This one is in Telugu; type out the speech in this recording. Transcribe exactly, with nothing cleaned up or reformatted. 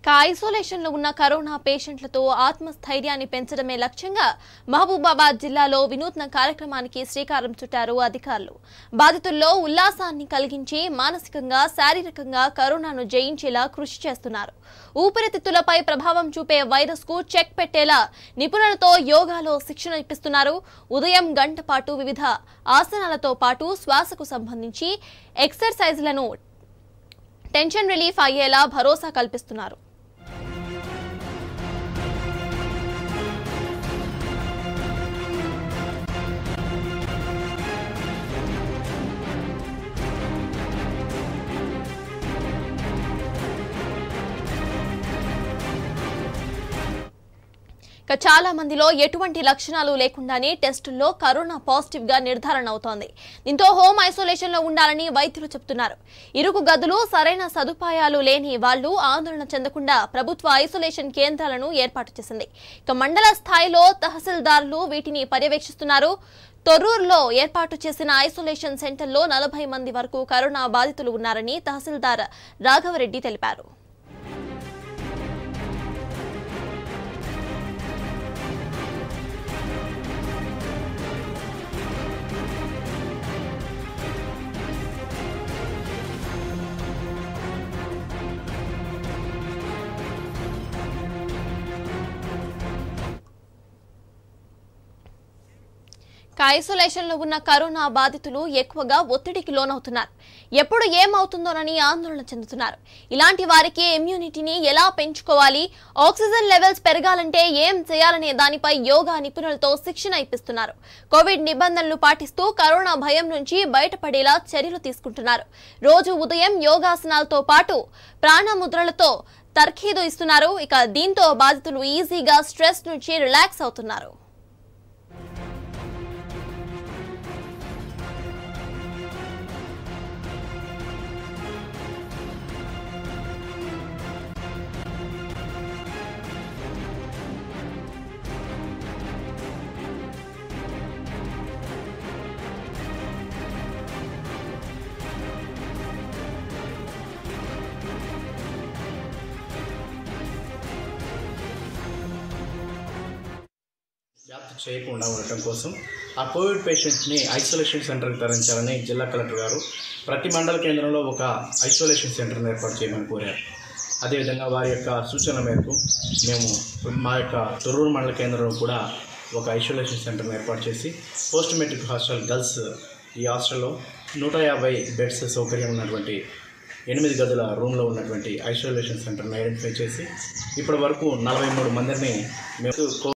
ఐసోలేషన్ లో ఉన్న కరోనా పేషెంట్లతో ఆత్మస్థైర్యాన్ని పెంచడమే లక్ష్యంగా మహబూబాబాద్ జిల్లాలో వినూత్న కార్యక్రమానికి శ్రీకారం చుట్టారు అధికారులు. బాధితుల్లో ఉల్లాసాన్ని కలిగించి మానసికంగా శారీరకంగా కరోనాను జయించేలా కృషి చేస్తున్నారు. ఊపిరితిత్తులపై ప్రభావం చూపే వైరస్ కు చెక్ పెట్టేలా నిపుణులతో యోగాలో శిక్షణ ఇప్పిస్తున్నారు. ఉదయం గంట పాటు వివిధ ఆసనాలతో పాటు శ్వాసకు సంబంధించి ఎక్సర్సైజ్లను టెన్షన్ రిలీఫ్ అయ్యేలా భరోసా కల్పిస్తున్నారు. చాలా మందిలో ఎటువంటి లక్షణాలు లేకుండానే టెస్టుల్లో కరోనా పాజిటివ్ గా నిర్ధారణ అవుతోంది. దీంతో హోమ్ ఐసోలేషన్ లో ఉండాలని వైద్యులు చెబుతున్నారు. ఇరుకు గదులు, సరైన సదుపాయాలు లేని వాళ్లు ఆందోళన చెందకుండా ప్రభుత్వ ఐసోలేషన్ కేంద్రాలను ఏర్పాటు చేసింది. ఇక మండల స్థాయిలో తహసీల్దార్లు వీటిని పర్యవేక్షిస్తున్నారు. తొర్రూరులో ఏర్పాటు చేసిన ఐసోలేషన్ సెంటర్లో నలభై మంది వరకు కరోనా బాధితులు ఉన్నారని తహసీల్దార్ రాఘవరెడ్డి తెలిపారు. ఐసోలేషన్ లో ఉన్న కరోనా బాధితులు ఎక్కువగా ఒత్తిడికి లోనవుతున్నారు. ఎప్పుడు ఏమవుతుందోనని ఆందోళన చెందుతున్నారు. ఇలాంటి వారికి ఇమ్యూనిటీని ఎలా పెంచుకోవాలి, ఆక్సిజన్ లెవెల్స్ పెరగాలంటే ఏం చేయాలనే దానిపై యోగా నిపుణులతో శిక్షణ ఇప్పిస్తున్నారు. కోవిడ్ నిబంధనలు పాటిస్తూ కరోనా భయం నుంచి బయటపడేలా చర్యలు తీసుకుంటున్నారు. రోజు ఉదయం యోగాసనాలతో పాటు ప్రాణముద్రలతో తర్కీదు ఇస్తున్నారు. ఇక దీంతో బాధితులు ఈజీగా స్ట్రెస్ నుంచి రిలాక్స్ అవుతున్నారు. వ్యాప్తి చేయకుండా ఉండటం కోసం ఆ కోవిడ్ పేషెంట్ని ఐసోలేషన్ సెంటర్కి తరలించాలని జిల్లా కలెక్టర్ గారు ప్రతి మండల కేంద్రంలో ఒక ఐసోలేషన్ సెంటర్ని ఏర్పాటు చేయమని కోరారు. అదేవిధంగా వారి యొక్క సూచనల మేరకు మేము మా యొక్క తొర్రూరు మండల కేంద్రంలో కూడా ఒక ఐసోలేషన్ సెంటర్ని ఏర్పాటు చేసి పోస్ట్ మెట్రిక్ హాస్టల్ గర్ల్స్ ఈ హాస్టల్లో నూట యాభై బెడ్స్ సౌకర్యం ఉన్నటువంటి ఎనిమిది గదుల రూమ్లో ఉన్నటువంటి ఐసోలేషన్ సెంటర్ని ఐడెంటిఫై చేసి ఇప్పటి వరకు నలభై మూడు మందిని మేము